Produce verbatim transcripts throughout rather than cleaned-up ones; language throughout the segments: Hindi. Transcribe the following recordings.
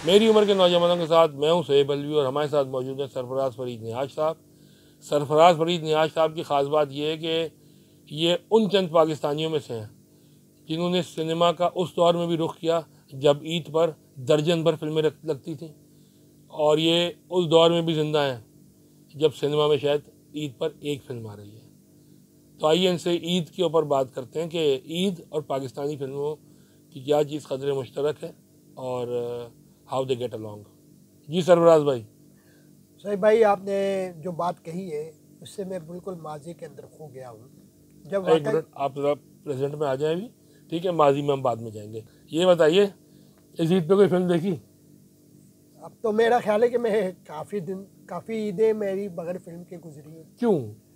मेरी उम्र के नौजवानों के साथ मैं हूं सोहेब अलवी और हमारे साथ मौजूद हैं सरफराज फरीद नियाज साहब। सरफराज फरीद नियाज साहब की ख़ास बात यह है कि ये उन चंद पाकिस्तानियों में से हैं जिन्होंने सिनेमा का उस दौर में भी रुख किया जब ईद पर दर्जन भर फिल्में लगती थीं, और ये उस दौर में भी ज़िंदा हैं जब सिनेमा में शायद ईद पर एक फिल्म आ रही है। तो आइए इनसे ईद के ऊपर बात करते हैं कि ईद और पाकिस्तानी फिल्मों की क्या चीज़ कदर मुश्तरक है और हाउ दे गेट अलॉन्ग। जी सरफराज भाई। सही भाई, आपने जो बात कही है उससे मैं बिल्कुल माजी के अंदर खो गया हूँ। जब एक मिनट आप जरा प्रेजेंट में आ जाएं अभी, ठीक है, माजी में हम बाद में जाएंगे। ये बताइए, इस ईद पे कोई फिल्म देखी? अब तो मेरा ख्याल है कि मैं काफ़ी दिन काफ़ी ईदें मेरी बगैर फिल्म के गुजरी हैं। क्यों?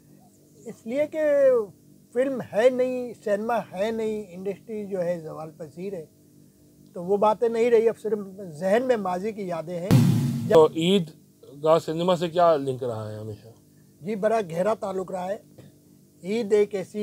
इसलिए कि फिल्म है नहीं, सिनेमा है नहीं, इंडस्ट्री जो है ज़वाल पजीर है, तो वो बातें नहीं रही। अब सिर्फ जहन में माजी की यादें हैं। तो ईद का सिनेमा से क्या लिंक रहा है हमेशा? जी, बड़ा गहरा ताल्लुक़ रहा है। ईद एक ऐसी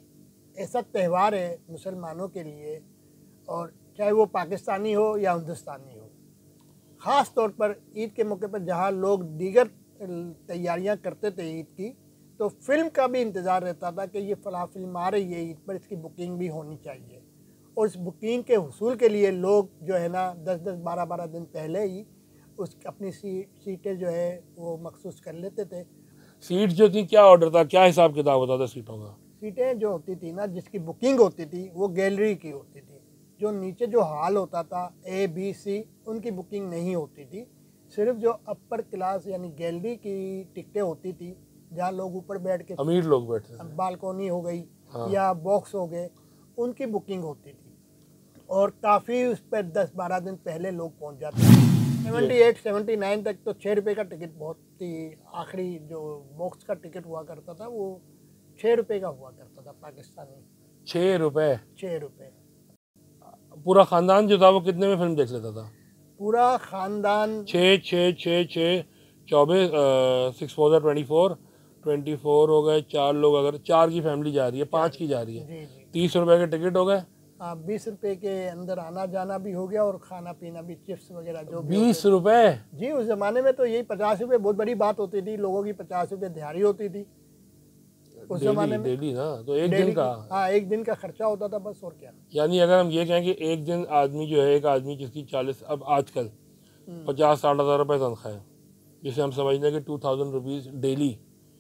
ऐसा त्यौहार है मुसलमानों के लिए, और चाहे वो पाकिस्तानी हो या हिंदुस्तानी हो, ख़ास तौर पर ईद के मौके पर जहाँ लोग दीगर तैयारियां करते थे ईद की, तो फिल्म का भी इंतज़ार रहता था कि ये फ़लाँ फिल्म आ रही है ईद पर, इसकी बुकिंग भी होनी चाहिए। और इस बुकिंग के हुसूल के लिए लोग जो है ना दस दस बारह बारह दिन पहले ही उस अपनी सी, सीटें जो है वो मखसूस कर लेते थे। सीट जो थी, क्या ऑर्डर था, क्या हिसाब किताब होता था सीटों का? सीटें जो होती थी ना, जिसकी बुकिंग होती थी वो गैलरी की होती थी। जो नीचे जो हॉल होता था ए बी सी, उनकी बुकिंग नहीं होती थी। सिर्फ जो अपर क्लास यानी गैलरी की टिकटें होती थी, जहाँ लोग ऊपर बैठ के, अमीर लोग बैठते थे, बालकोनी हो गई हाँ, या बॉक्स हो गए, उनकी बुकिंग होती थी। और काफ़ी उस पर दस बारह दिन पहले लोग पहुँच जाते थे। सेवेंटी एट सेवेंटी नाइन तक तो छः रुपये का टिकट बहुत ही, आखिरी जो बॉक्स का टिकट हुआ करता था वो छः रुपये का हुआ करता था पाकिस्तानी। छः रुपये छः रुपये पूरा ख़ानदान जो था वो कितने में फिल्म देख लेता था? पूरा ख़ानदान छः छः छः छः चौबीस, six four twenty four twenty four हो गए। चार लोग, अगर चार की फैमिली जा रही है, पाँच की जा रही है, जी जी तीस रुपए के टिकट हो गए। हाँ, बीस रुपये के अंदर आना जाना भी हो गया और खाना पीना भी, चिप्स वगैरह जो भी। बीस रुपए? जी, उस ज़माने में तो यही पचास रुपये बहुत बड़ी बात होती थी। लोगों की पचास रुपये दिहाड़ी होती थी उस ज़माने में। डेली ना, तो एक दिन का, हाँ, एक दिन का खर्चा होता था बस, और क्या। यानी अगर हम ये कहें कि एक दिन आदमी जो है, एक आदमी जिसकी चालीस, अब आजकल पचास साठ हज़ार रुपये तनख्वाह है, जिसे हम समझ लें कि टू थाउजेंड रुपीज़ डेली,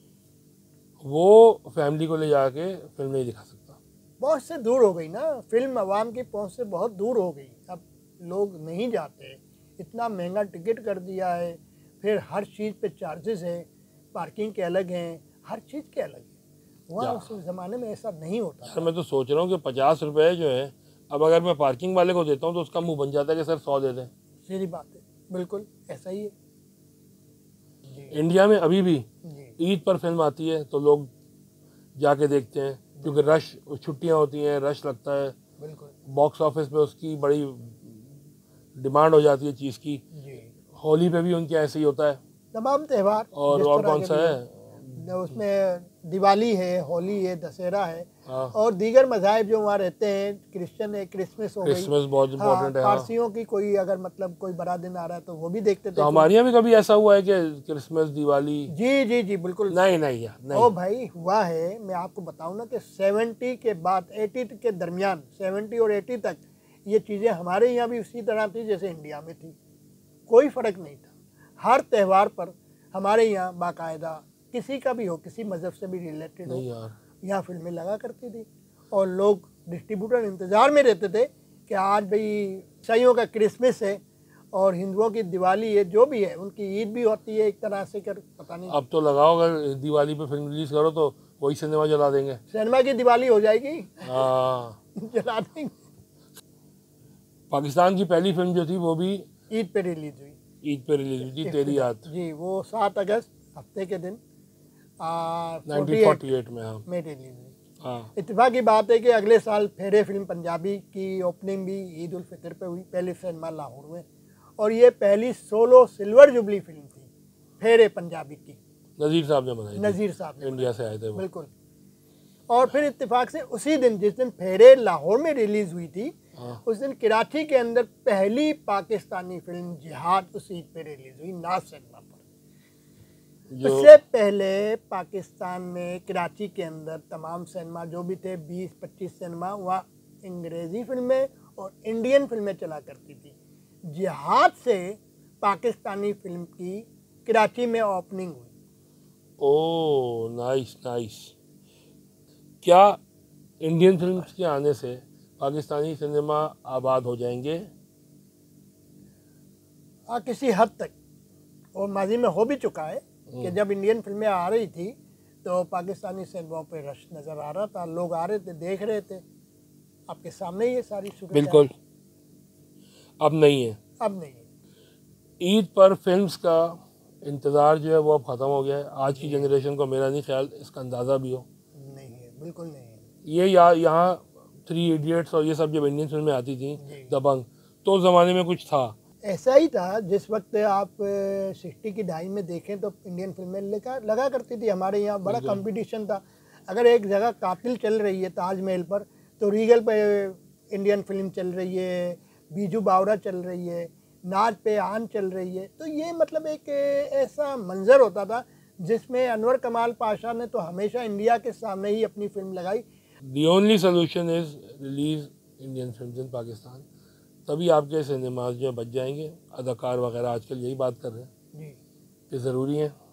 वो फैमिली को ले जाके फिल्म नहीं दिखा सकता। बहुत से दूर हो गई ना फिल्म, आवाम की पहुंच से बहुत दूर हो गई। अब लोग नहीं जाते, इतना महंगा टिकट कर दिया है, फिर हर चीज़ पे चार्जेस हैं, पार्किंग के अलग हैं, हर चीज़ के अलग है। वहाँ उस ज़माने में ऐसा नहीं होता। यार मैं तो सोच रहा हूँ कि पचास रुपये जो है, अब अगर मैं पार्किंग वाले को देता हूँ तो उसका मुंह बन जाता है कि सर सौ दे दें। सीधी बात है, बिल्कुल ऐसा ही है। इंडिया में अभी भी ईद पर फिल्म आती है तो लोग जाके देखते हैं, क्योंकि रश, छुट्टियां होती हैं, रश लगता है, बिल्कुल बॉक्स ऑफिस पे उसकी बड़ी डिमांड हो जाती है चीज़ की। होली पे भी उनके ऐसे ही होता है, तमाम त्यौहार। और और कौन सा है उसमें, दिवाली है, होली है, दशहरा है, हाँ, और दीगर मज़ाहिब जो वहाँ रहते हैं, क्रिश्चियन है, क्रिसमस हो गई, क्रिसमस बहुत इम्पोर्टेंट है। पारसियों की कोई अगर मतलब कोई बड़ा दिन आ रहा है तो वो भी देखते थे। तो हमारे यहाँ भी कभी ऐसा हुआ है कि क्रिसमस, दिवाली? जी जी जी बिल्कुल। नहीं नहीं यार, नहीं। ओ भाई, हुआ है। मैं आपको बताऊँ ना कि सेवेंटी के बाद एटी के दरमियान, सेवेंटी और एटी तक ये चीज़ें हमारे यहाँ भी उसी तरह थी जैसे इंडिया में थी। कोई फ़र्क नहीं था। हर त्यौहार पर हमारे यहाँ बाकायदा, किसी का भी हो, किसी मज़हब से भी रिलेटेड हो, यहाँ फिल्में लगा करती थी, और लोग डिस्ट्रीब्यूटर इंतज़ार में रहते थे कि आज भाई ईसाइयों का क्रिसमस है और हिंदुओं की दिवाली है, जो भी है, उनकी ईद भी होती है एक तरह से, कर पता नहीं। अब तो लगाओ, अगर दिवाली पे फिल्म रिलीज करो तो वही सिनेमा जला देंगे। सिनेमा की दिवाली हो जाएगी। हाँ, जला देंगे। पाकिस्तान की पहली फिल्म जो थी वो भी ईद पे रिलीज हुई। ईद पे रिलीज हुई थी, तेरी याद। जी, वो सात अगस्त हफ्ते के दिन नाइनटीन फोर्टी एट में हाँ में रिलीज हुई। हाँ। इत्तेफाक की बात है कि अगले साल फेरे फिल्म पंजाबी की ओपनिंग भी ईद उल फितर पे हुई, पहले सिनेमा लाहौर में, और ये पहली सोलो सिल्वर जुबली फिल्म थी फेरे पंजाबी की। नज़ीर साहब ने बनाई, नज़ीर साहब इंडिया से आए थे वो। बिल्कुल। और फिर इत्तेफाक से उसी दिन, जिस दिन फेरे लाहौर में रिलीज़ हुई थी, हाँ। उस दिन कराची के अंदर पहली पाकिस्तानी फिल्म जिहाद उस ईद पे रिलीज हुई नाज सिनेमा पर। जो उससे पहले पाकिस्तान में कराची के अंदर तमाम सिनेमा जो भी थे बीस पच्चीस सिनेमा, वहाँ अंग्रेज़ी फिल्में और इंडियन फिल्में चला करती थी। जिहाद से पाकिस्तानी फिल्म की कराची में ओपनिंग हुई। Oh nice nice. क्या इंडियन फिल्म्स के आने से पाकिस्तानी सिनेमा आबाद हो जाएंगे? हाँ, किसी हद तक, और माजी में हो भी चुका है कि जब इंडियन फिल्में आ रही थी तो पाकिस्तानी सिनेमाओं पे रश नज़र आ रहा था, लोग आ रहे थे, देख रहे थे। आपके सामने ही ये सारी सूरत बिल्कुल। अब नहीं है। अब नहीं है। ईद पर फिल्म्स का इंतज़ार जो है वो अब ख़त्म हो गया है। आज की जनरेशन को मेरा नहीं ख्याल इसका अंदाज़ा भी हो। नहीं है, बिल्कुल नहीं है। ये या यहाँ थ्री इडियट्स और ये सब जब इंडियन फिल्में आती थी, दबंग, तो उस ज़माने में कुछ था। ऐसा ही था। जिस वक्त आप सिक्सटी की ढाई में देखें तो इंडियन फिल्में लगा लगा करती थी। हमारे यहाँ बड़ा कंपटीशन था। अगर एक जगह कातिल चल रही है ताजमहल पर तो रीगल पे इंडियन फिल्म चल रही है, बीजू बावरा चल रही है, नाज पे आन चल रही है। तो ये मतलब एक ऐसा मंजर होता था जिसमें अनवर कमाल पाशा ने तो हमेशा इंडिया के सामने ही अपनी फिल्म लगाई। The only solution is release Indian film in Pakistan, तभी आपके सिनेमाज जो बच जाएंगे। अदाकार वगैरह आजकल यही बात कर रहे हैं जी कि ज़रूरी है।